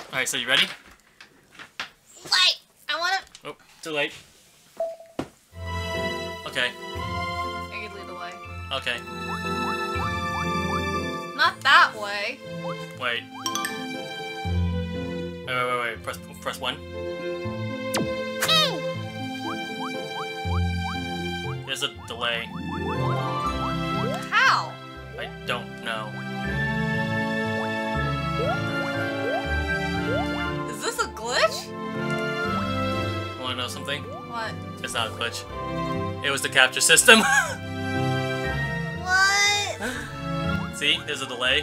Alright, so you ready? Wait! I wanna... Oh, too late. Okay. I could lead the way. Okay. Not that way. Wait. Wait. Press 1. There's a delay. How? I don't know. Is this a glitch? Wanna know something? What? It's not a glitch. It was the capture system. What? See? There's a delay.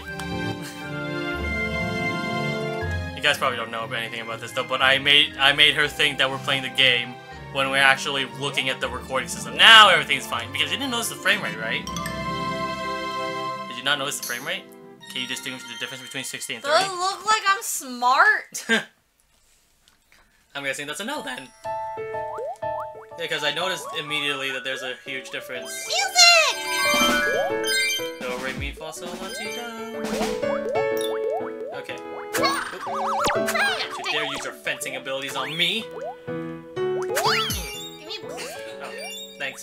You guys probably don't know anything about this though, but I made her think that we're playing the game when we're actually looking at the recording system. Now everything's fine because you didn't notice the frame rate, right? Did you not notice the frame rate? Can you distinguish the difference between 60 and 30? Does it look like I'm smart? I'm guessing that's a no then. Yeah, because I noticed immediately that there's a huge difference. Music! Do, re, mi, fa, sol, la, ti, do. Okay. Don't you dare use your fencing abilities on me! Give me a boost. Oh, thanks.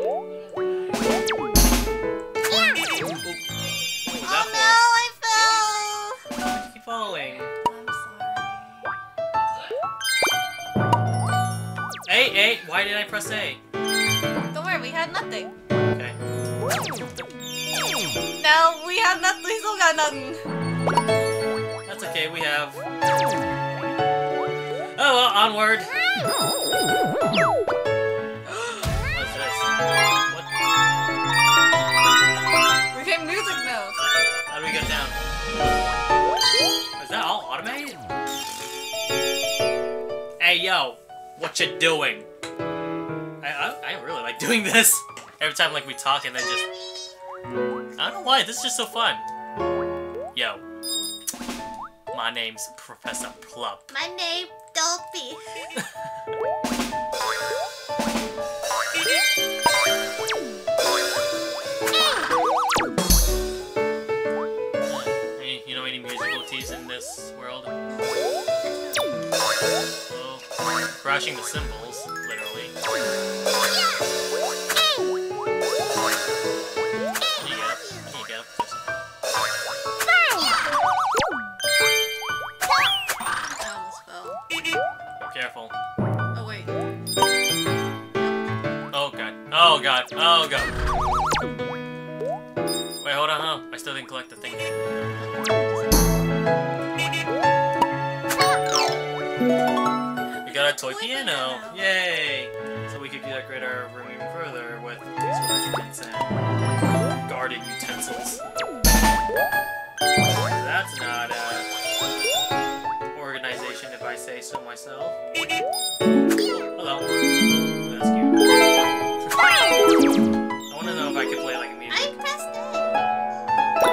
Oh no, I fell! Why did you keep falling? I'm sorry. Hey, why did I press A? Don't worry, we had nothing. Okay. No, we had nothing. We still got nothing. That's okay, we have... Oh well, onward! What's this? What? We get music notes. How do we get down? Is that all automated? Hey yo, what you doing? I really like doing this. Every time like we talk and then just... I don't know why, this is just so fun. Yo. My name's Professor Plump. My name, Dopey. You know any musical teas in this world? Well, crashing the cymbals, literally. Can you get up? Can you get up? I almost fell. Careful. Oh wait. Oh god. Oh god. Oh god. Wait, hold on. Oh, I still didn't collect the thing. We got a toy piano. Yay! So we could decorate our room even further with useful instruments and garden utensils. That's not organization if I say so myself. Hello. That's cute. I want to know if I could play like a music. I pressed it. Oh,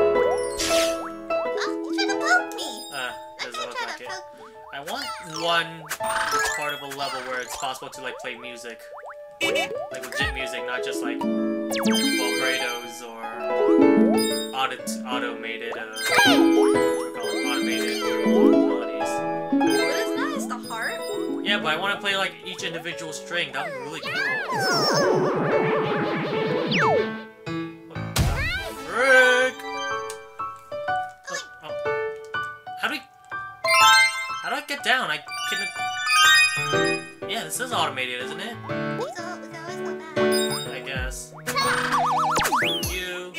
you tried to poke me. Doesn't look like it. I want one part of a level where it's possible to like play music. Like legit music, not just like vibratos or automated automated melodies. But it's nice, the heart. Yeah, but I want to play like each individual string. That would be really cool. Frick! Oh. How do I get down? I couldn't... Yeah, this is automated, isn't it? I guess. You.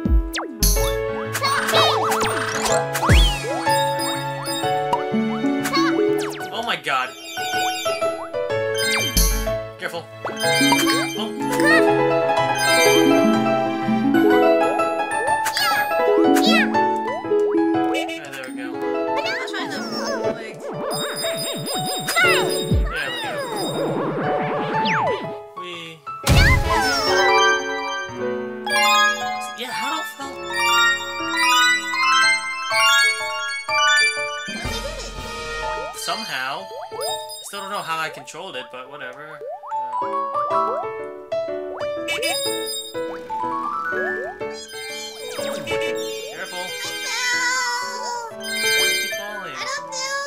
Oh my god. Careful. Oh. There we go. I was trying to like... There we go. Yeah, how the fuck? Somehow. Still don't know how I controlled it, but whatever. Careful. No! Keep falling. I don't know.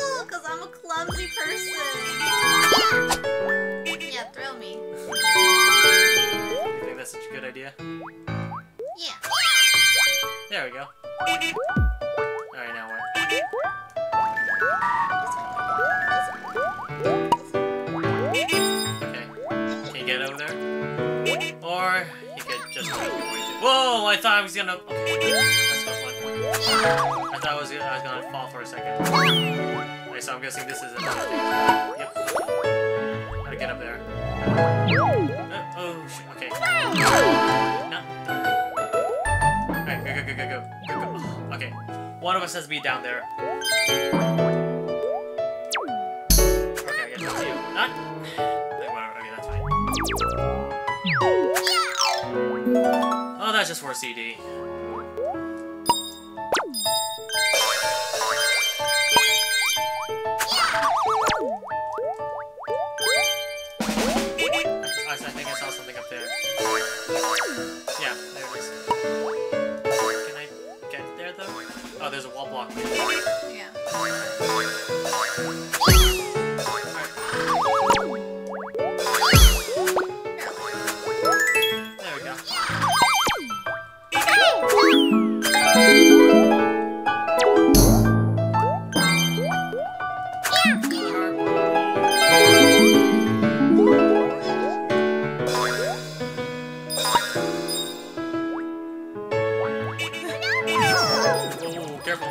Okay. Can you get over there? Or you could just make your way to. Whoa! I thought I was gonna. Okay. That's close one. I thought I was gonna fall for a second. Okay, so I'm guessing this is another thing. Yep. Gotta get up there. Oh shit. Okay. No. Alright, go. Okay. One of us has to be down there. Okay, I guess that's you. Not. Whatever. Okay, that's fine. Oh, that's just for a CD. I think I saw something up there. Yeah, there it is. Can I get there though? Oh, there's a wall block. Yeah. There we go. Oh, careful.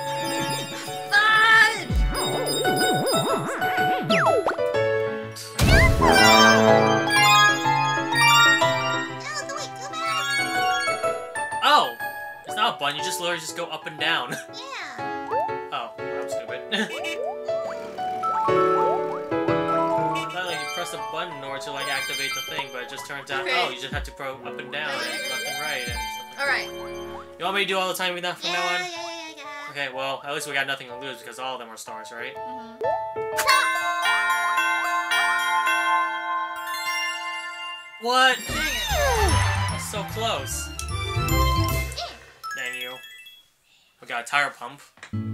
Oh! It's not a button, you just literally just go up and down. Yeah. Oh, I'm stupid. I thought like you press a button in order to like activate the thing, but it just turns out, oh, you just have to go up and down and left and right and stuff like that. Alright. You want me to do all the time with that from now on? Yeah. Okay, well, at least we got nothing to lose because all of them are stars, right? What? Dang it. That's so close. Dang you. We got a tire pump.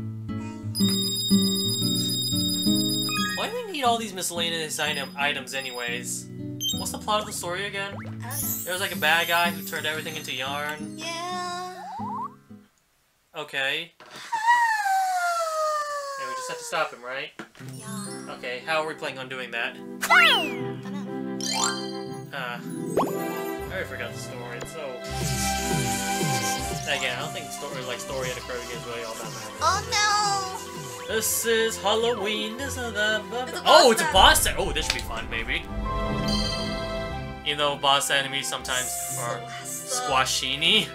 Why do we need all these miscellaneous items anyways? What's the plot of the story again? I don't know. There was like a bad guy who turned everything into yarn. Yeah. Okay. And we just have to stop him, right? Yeah. Okay, how are we planning on doing that? I don't know. I already forgot the story. It's so... Again, I don't think story in a Kirby game is really all that matters. Oh no! This is Halloween. This is the... It's a Oh, boss it's a boss set! Oh, this should be fun, maybe. Even though boss enemies sometimes are squashini.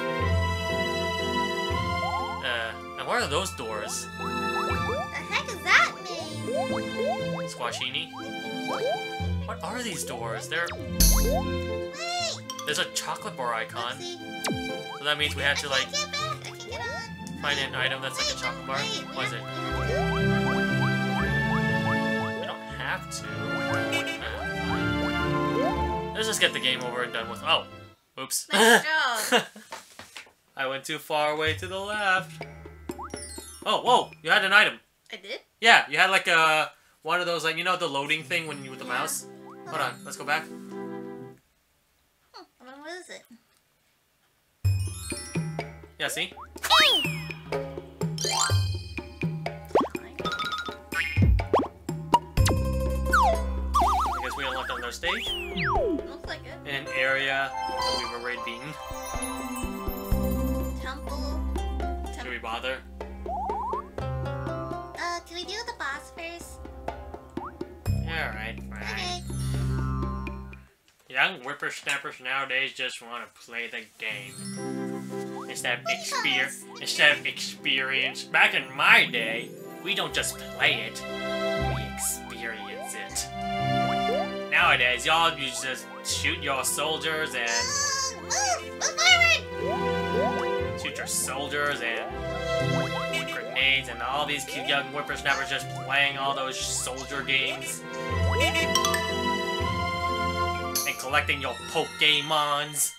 And what are those doors? What the heck is that mean? Squashini? What are these doors? They're... Wait! There's a chocolate bar icon. Oopsie. So that means we have to, like, I can't get back. I can't get on. find an item that's like a chocolate bar. What is it? We don't have to. Let's just get the game over and done with. Oh! Oops. Nice job. I went too far away to the left. Oh, whoa! You had an item. I did? Yeah, you had like a... One of those, like, you know the loading thing when you with the mouse? Hold on, let's go back. What is it? Yeah, see? I guess we unlocked another stage. Looks like it. In an area that we've already beaten. Temple. Should we bother? Can we do the boss first? Alright, fine. Okay. Young whippersnappers nowadays just want to play the game. Instead of experience. Back in my day, we don't just play it, we experience it. Nowadays, y'all you just shoot your soldiers and... Shoot your soldiers and... grenades and all these cute young whippersnappers just playing all those soldier games. And collecting your Pokemons.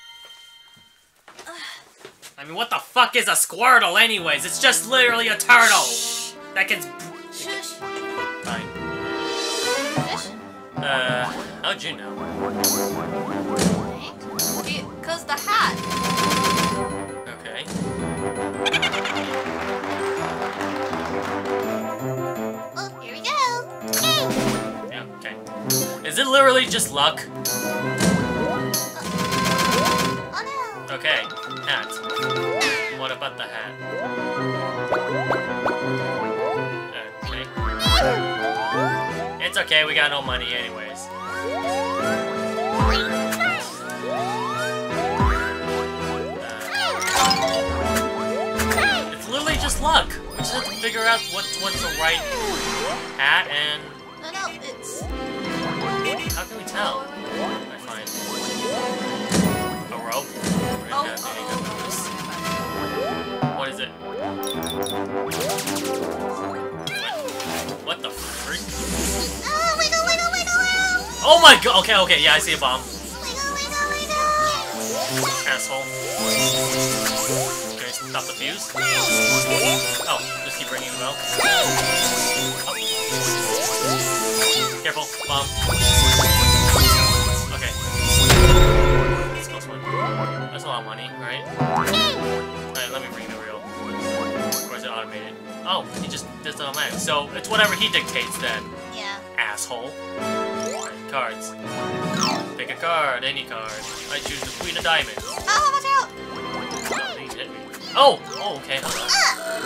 I mean, what the fuck is a Squirtle anyways? It's just literally a turtle! That can... Shush. Fine. Shush. How'd you know? Cause the hat. Okay. it literally just luck? Oh no. Okay, hat. What about the hat? Okay. It's okay, we got no money anyways. It's literally just luck. We just have to figure out what's the right hat and... No, it's... How can we tell? I find a rope. What is it? What the freak? Oh, wiggle. Oh my god! Okay, yeah, I see a bomb. Wiggle. Asshole. Okay, stop the fuse. Oh, just keep ringing the bell. Oh. Careful, bomb. Okay. Let's go swim. That's a lot of money, right? Alright, let me bring the reel. Or is it automated? Oh, he just does it automatic. So, it's whatever he dictates then. Yeah. Asshole. Alright, cards. Pick a card, any card. I choose the Queen of Diamonds. Oh, watch out! Oh, he hit me. Oh, okay, hold on.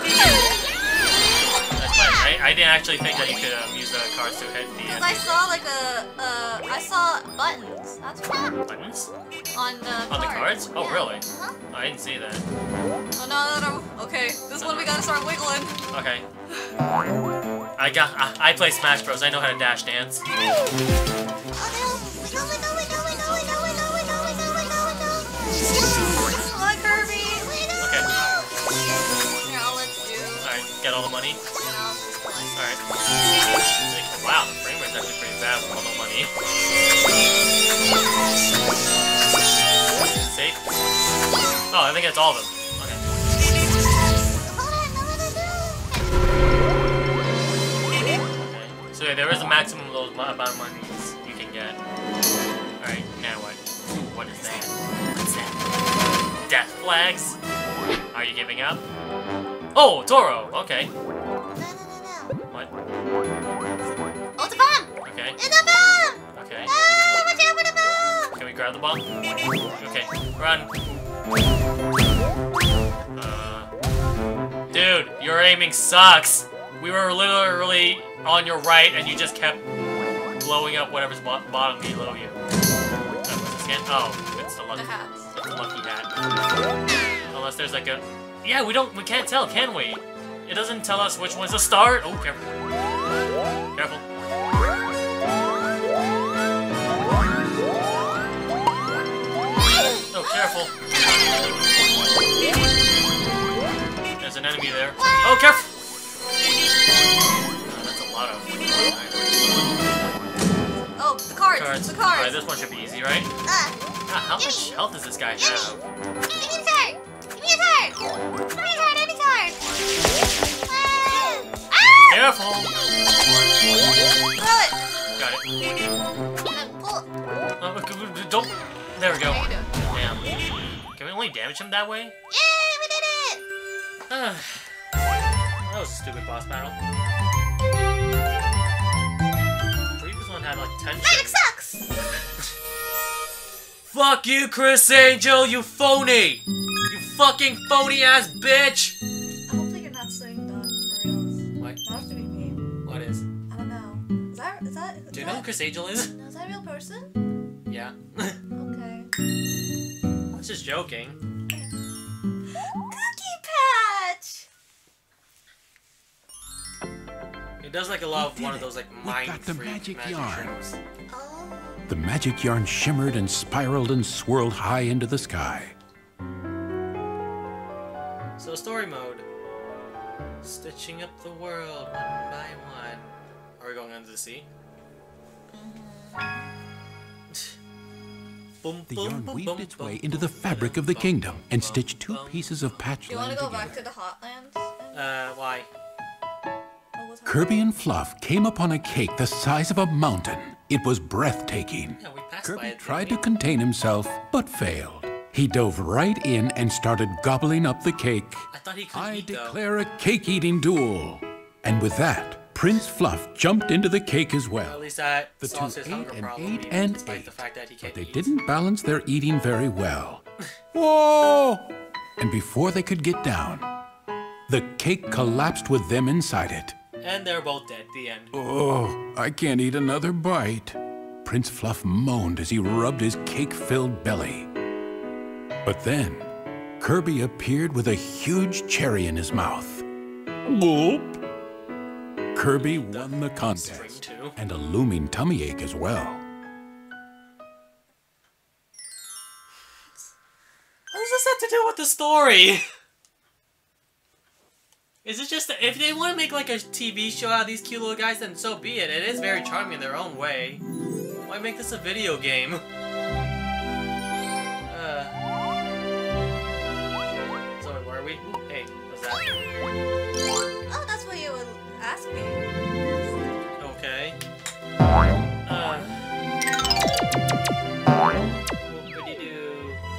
That's fine. I didn't actually think that you could use the cards to hit the Because I saw like I saw buttons. That's what buttons on the on the cards. Oh, Yeah. really? Uh-huh. I didn't see that. Oh no. Okay, this is when we gotta start wiggling. Okay. I play Smash Bros. I know how to dash dance. Oh no! Wiggle. Come on, Kirby. Okay. Here, I'll let you. Alright, get all the money. And I'll just play. Alright. Wow, the frame rate's actually pretty bad with all the money. Safe? Oh, I think that's all of them. Okay. Okay. So yeah, there is a maximum of those amount of monies you can get. Alright, now what? Ooh, what is that? What's that? Death flags? Are you giving up? Oh, Toro! Okay. No. What? Oh, it's a bomb! Okay. It's a bomb! Okay. Ah, watch out for the bomb! Can we grab the bomb? Okay, run. Dude, your aiming sucks. We were literally on your right, and you just kept blowing up whatever's bottom below you. What's this again? Oh, it's the lucky. The hats. It's the lucky hat. Unless there's like a. Yeah, we can't tell, can we? It doesn't tell us which one's a start. Oh, careful. Careful. Oh, careful. There's an enemy there. Oh, careful! Oh, that's a lot of... Oh, the cards. The cards. Alright, this one should be easy, right? How much health does this guy have? Give me a card! Any card! Careful! Throw it. Got it. Pull. Don't... There we go. There you go. Damn. Can we only damage him that way? Yay, we did it! That was a stupid boss battle. The previous one had like 10 Magic sucks! Fuck you, Chris Angel, you phony! You fucking phony ass bitch! I hope that you're not saying that for reals. What? Not to be mean. What is? I don't know. Is that? Do you know who Chris Angel is? No, is that a real person? Yeah. Okay. I was just joking. Cookie Patch. It does like a lot of one of those like mind got the magic yarn. shrooms. Oh. The magic yarn shimmered and spiraled and swirled high into the sky. So story mode. Stitching up the world one by one. Are we going under the sea? Boom, The boom, yarn boom, weaved boom, its boom, way into the boom, fabric of the boom, kingdom boom, and boom, stitched two boom. pieces of patch Do you want land to go back together. to the Hotlands? Why? Oh, what's Kirby and Fluff came upon a cake the size of a mountain. It was breathtaking. Yeah, we passed by Kirby it. tried to didn't contain himself, but failed. He dove right in and started gobbling up the cake. we? I thought he couldn't I eat though. declare a cake-eating duel. And with that, Prince Fluff jumped into the cake as well. At least that The solves two his hunger ate and problem, ate even and despite ate, the fact that he can't but they eat. didn't balance their eating very well. Whoa! And before they could get down, the cake collapsed with them inside it. And they're both dead. The end. Oh, I can't eat another bite. Prince Fluff moaned as he rubbed his cake-filled belly. But then, Kirby appeared with a huge cherry in his mouth. Whoop! Kirby won the String contest, too. and a looming tummy ache as well. What does this have to do with the story? Is it just that if they want to make like a TV show out of these cute little guys, then so be it. It is very charming in their own way. Why make this a video game? So where are we? Ooh, hey, what's that? Oh, that's what you were asking. Okay. Whoopity-doo.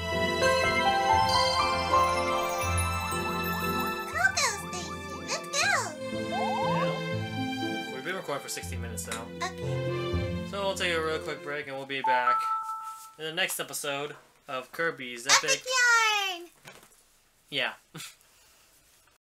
Coco Station. Let's go. Well, we've been recording for 16 minutes now. Okay. So we'll take a real quick break and we'll be back in the next episode of Kirby's Epic. Epic yarn. Yeah.